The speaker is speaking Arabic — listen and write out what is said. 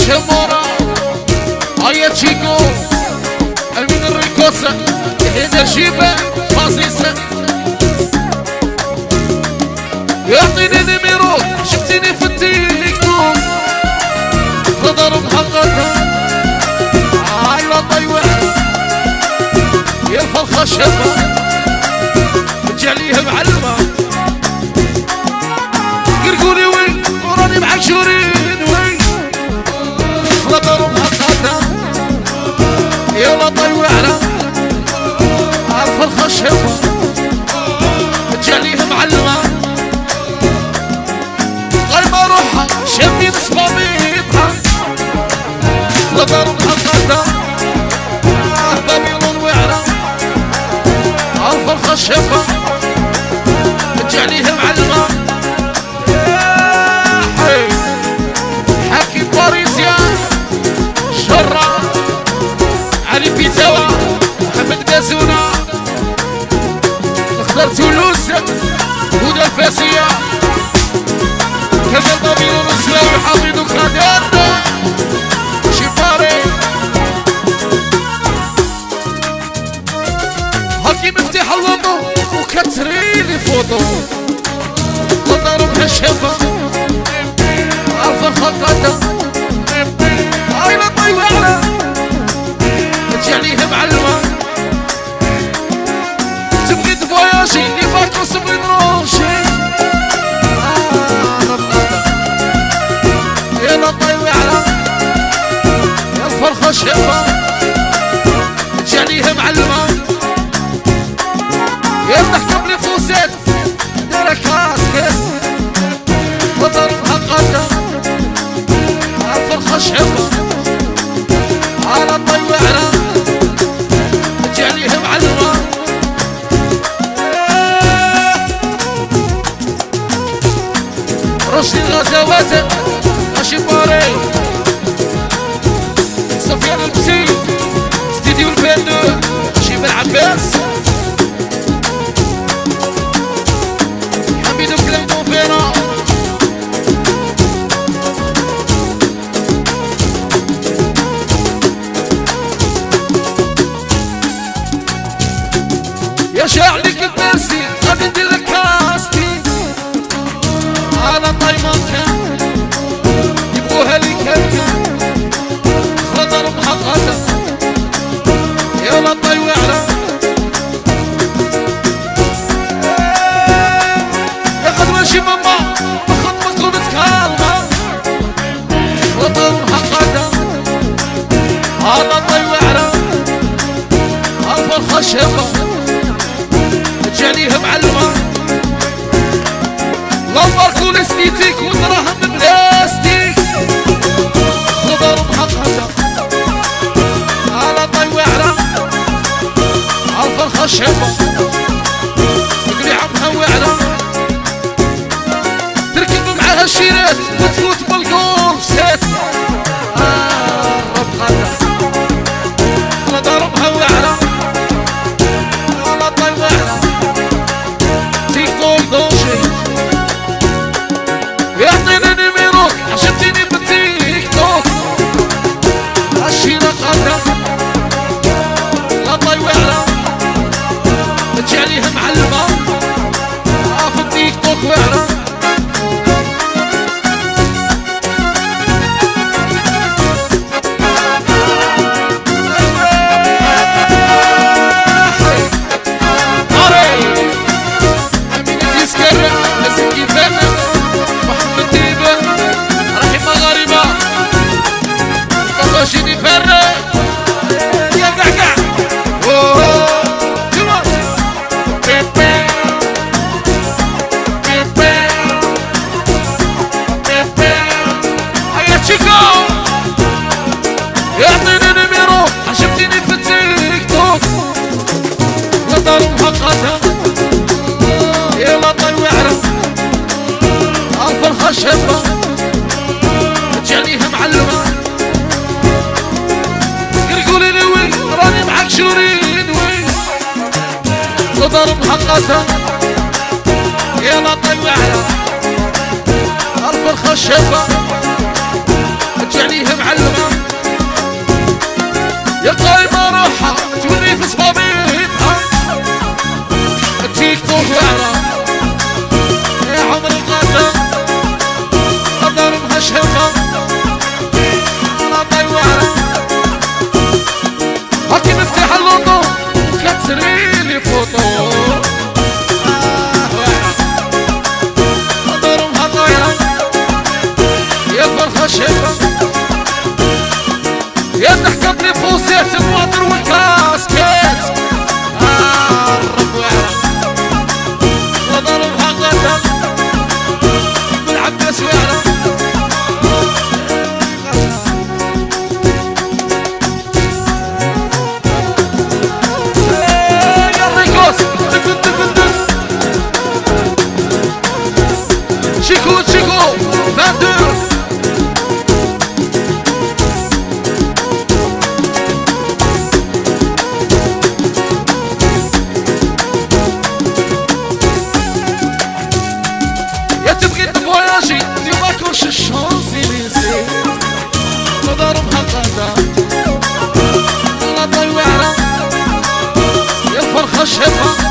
شمورة هيا تشيكو أمين الريكوسة هيدا شيبة فازيسة يعطيني نميرو شفتيني في التيك توك نظر محققة هاي لا طيوة يا الفرخة شابة تجعليها معلمة قرقولي وين وراني معاك شورين وين نظر محققة يا لا طيوة على الفرخة شابة تجعليها معلمة ما روحها شمي بصبابيطها نظر محققة بابيلون وعرة الفرخة الشابة تجعليها معلمة حاكم باريسيا شرة علي بيتاوى محمد بازونة اختار تولوز هدى الفاسية كذا بابيلون السلاوي حافظ كرادير شفاري هاكي مفتاح الوضو وكتريلي فوضو وضربها الشفا الفرخة قادة هاي لا طيوة على تجعليها معلمة تبغي تفواياجي لي فاكوس تبغي نروشي يا طيوة على يا الفرخة شابة تجعليها معلمة يا تحكم لي فوسات دايرة كاسكت وضربها قادة يا الفرخة شابة على طيوة على تجعليها معلمة رشدي الغزوات شباري سفيان البسي ستيديو الفاندو شيب العباس حميد وكلام بوفينا يا شاعلك البرسي غادي ندير لك كاستي على طيمانك وهالي كركة خطر محققة يا لا طيوة على يا قدوة شي ماما بخط مطلوبة كالمة خطر محققة هذا طيوة على الفرخة شابة تجعليها معلمة لمبر كل استيتيك ودراهم بلاستيك خضر محققة على طيوة على الفرخة شابة تقري عمها وعرة تركب معاها الشيرات وتفوت بالقرصات خضر وعرة على طيوة على تيك توك دوشي يعطيني نميروك عشبتيني بالتيك توك الشيرة قادرة لا طيوة على تجعليها معلمة في التيك توك وعرة شيني فرق يا قعقع هيا تشيكو يعطيني نميرو عجبتيني في التيك توك نظر محققة يا لا طيوة على الفرخة شابة تجعليها معلمة راني معاك شورين وين نظر محققة يا لا طيوة على الفرخة الشابة تجي عليها معلمة يا قايمة روحها توري في صبابيها تيك توك واعرة يا عمر القادة أضرب هشهمة الله يوعرة هاكي نفتح اللوطو كتريلي فوطو أضربها طايرة يا فرخة شهمة يا تحكم لي فوسيت الوتر والكاسكيت الرب وعرة وضربها قدم بالعباس وعرة يا الريكوس شيكو شيكو 22 الشانزليزيه وضربها قدم الله يوعرة يا الفرخة شهمة